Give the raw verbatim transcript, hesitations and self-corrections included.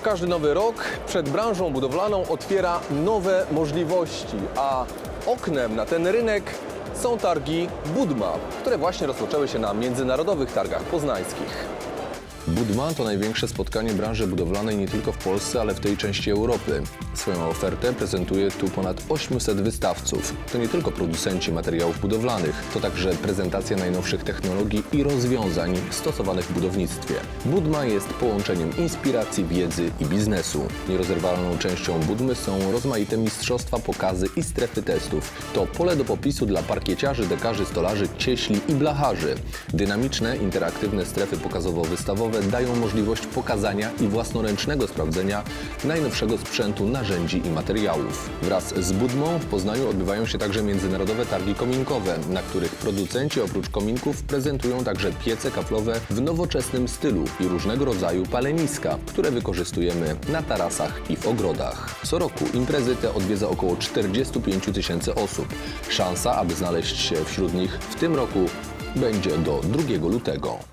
Każdy nowy rok przed branżą budowlaną otwiera nowe możliwości, a oknem na ten rynek są targi Budma, które właśnie rozpoczęły się na międzynarodowych targach poznańskich. Budma to największe spotkanie branży budowlanej nie tylko w Polsce, ale w tej części Europy. Swoją ofertę prezentuje tu ponad osiemset wystawców. To nie tylko producenci materiałów budowlanych, to także prezentacja najnowszych technologii i rozwiązań stosowanych w budownictwie. Budma jest połączeniem inspiracji, wiedzy i biznesu. Nierozerwalną częścią Budmy są rozmaite mistrzostwa, pokazy i strefy testów. To pole do popisu dla parkieciarzy, dekarzy, stolarzy, cieśli i blacharzy. Dynamiczne, interaktywne strefy pokazowo-wystawowe dają możliwość pokazania i własnoręcznego sprawdzenia najnowszego sprzętu, narzędzi i materiałów. Wraz z Budmą w Poznaniu odbywają się także międzynarodowe targi kominkowe, na których producenci oprócz kominków prezentują także piece kaflowe w nowoczesnym stylu i różnego rodzaju paleniska, które wykorzystujemy na tarasach i w ogrodach. Co roku imprezy te odwiedza około czterdzieści pięć tysięcy osób. Szansa, aby znaleźć się wśród nich w tym roku będzie do drugiego lutego.